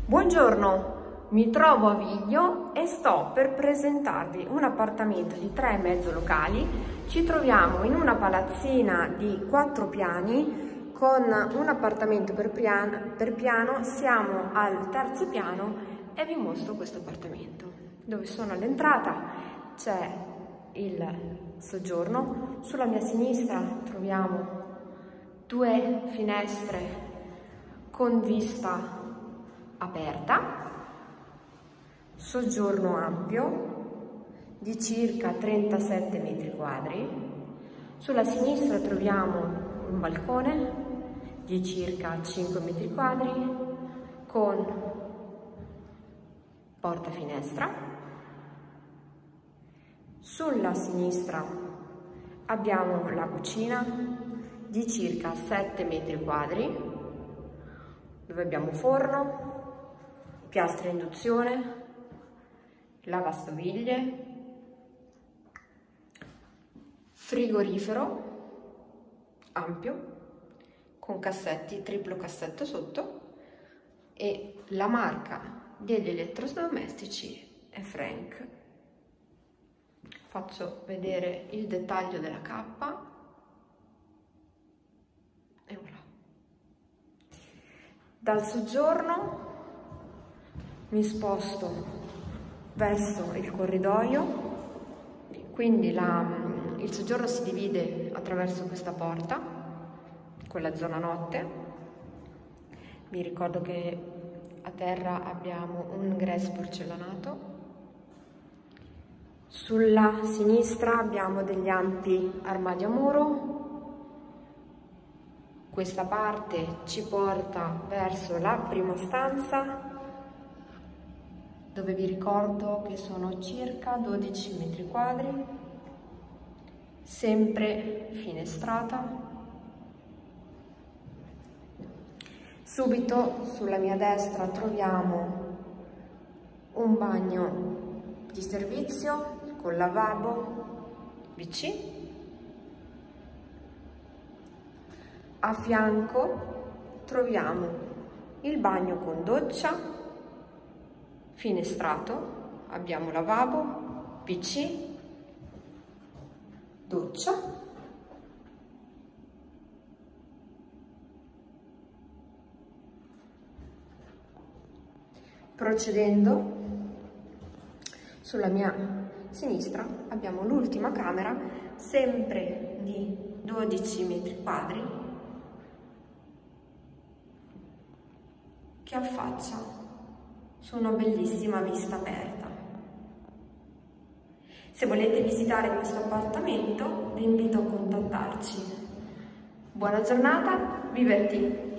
Buongiorno, mi trovo a Viglio e sto per presentarvi un appartamento di 3,5 locali. Ci troviamo in una palazzina di 4 piani con un appartamento per piano. Siamo al 3° piano e vi mostro questo appartamento. Dove sono all'entrata c'è il soggiorno, sulla mia sinistra troviamo 2 finestre con vista aperta, soggiorno ampio di circa 37 metri quadri. Sulla sinistra troviamo un balcone di circa 5 metri quadri con porta finestra. Sulla sinistra abbiamo la cucina di circa 7 metri quadri dove abbiamo forno, piastra a induzione, lavastoviglie, frigorifero ampio con cassetti, triplo cassetto sotto, e la marca degli elettrodomestici è Frank. Faccio vedere il dettaglio della cappa e voilà. Dal soggiorno mi sposto verso il corridoio, quindi il soggiorno si divide attraverso questa porta con la zona notte. Vi ricordo che a terra abbiamo un ingresso porcellanato. Sulla sinistra abbiamo degli ampi armadi a muro. Questa parte ci porta verso la prima stanza, dove vi ricordo che sono circa 12 metri quadri, sempre finestrata. Subito sulla mia destra troviamo un bagno di servizio con lavabo, WC. A fianco troviamo il bagno con doccia, finestrato, abbiamo lavabo, WC, doccia. Procedendo, sulla mia sinistra abbiamo l'ultima camera, sempre di 12 metri quadri, che affaccia su una bellissima vista aperta. Se volete visitare questo appartamento, vi invito a contattarci. Buona giornata, viverti!